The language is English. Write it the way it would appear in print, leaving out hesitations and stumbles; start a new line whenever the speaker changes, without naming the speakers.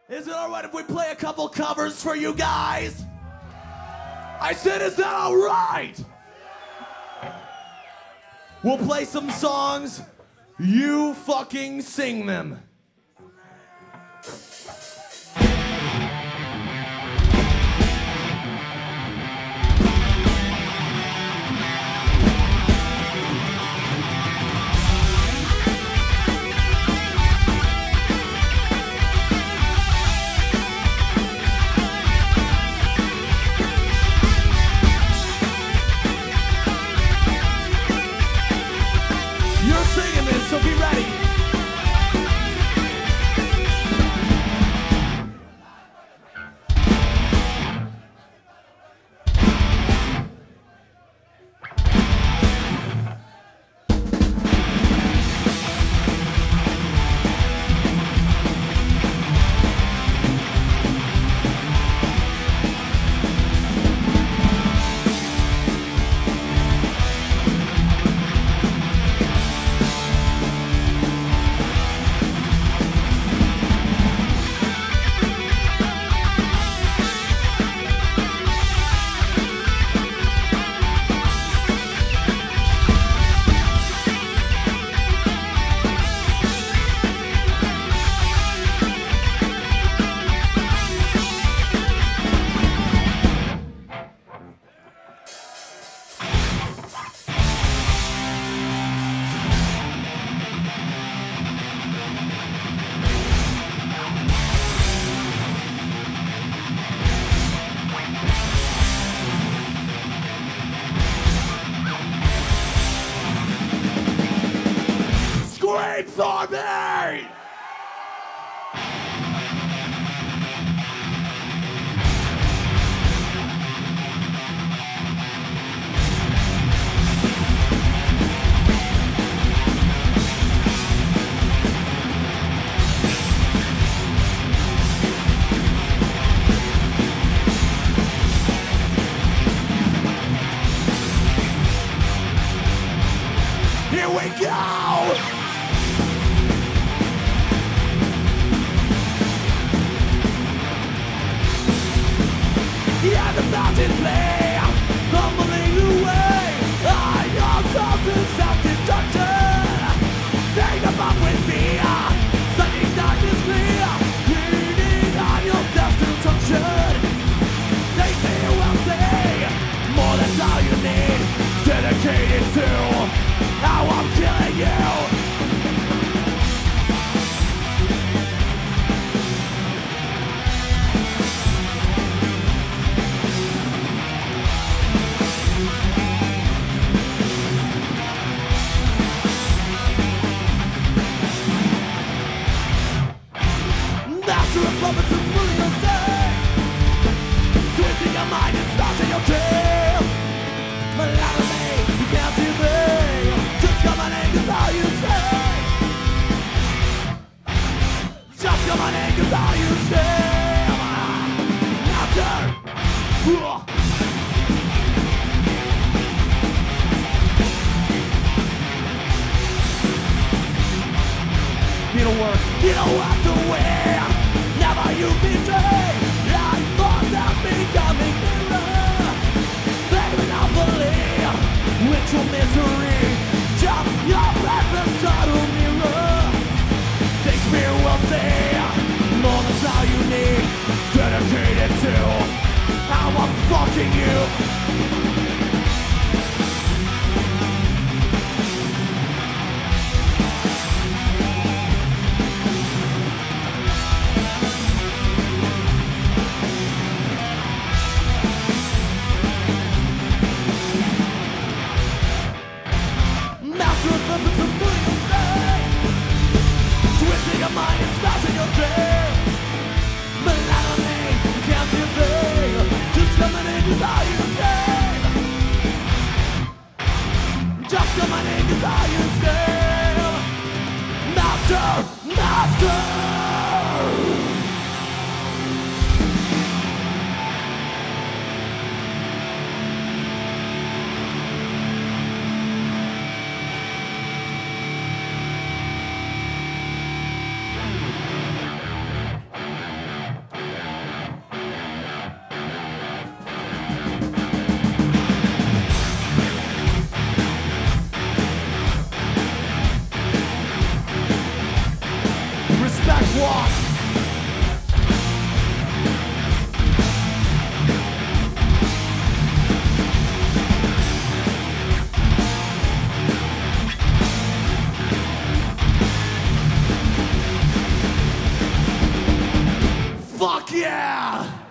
Is it alright if we play a couple covers for you guys? I said, is that alright? We'll play some songs. You fucking sing them. So be ready. Scream for me! Here we go! Yeah, the mountain play, fumbling away. Your soul's in self-destruction. Take them up with fear, sucking darkness clear, leaning on your destruction. Take me, will say, more than all you need. Dedicated to how I'm killing you. Master of puppets and ruling your day, twisting your mind and starting your dream. Monotony, you can't see me. Just come on in, 'cause all you say. Just come on in, 'cause all you say. Master. You don't work, you don't have to win. Never you betray. I thought that becoming mirror. They will not believe ritual misery. Jump your breakfast total mirror. Shakespeare will say more than all you need. Dedicated to how I'm fucking you. Twisting your mind and starting your day. Monotony, you can't see a thing. Just coming in 'cause all you say. Just coming in 'cause all you say. Master, master. Yeah!